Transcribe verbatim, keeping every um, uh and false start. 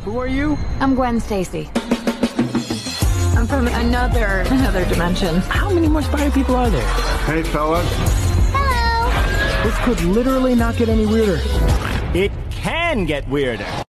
Who are you? I'm Gwen Stacy. I'm from another, another dimension. How many more spider people are there? Hey, fellas. Hello! This could literally not get any weirder. It can get weirder.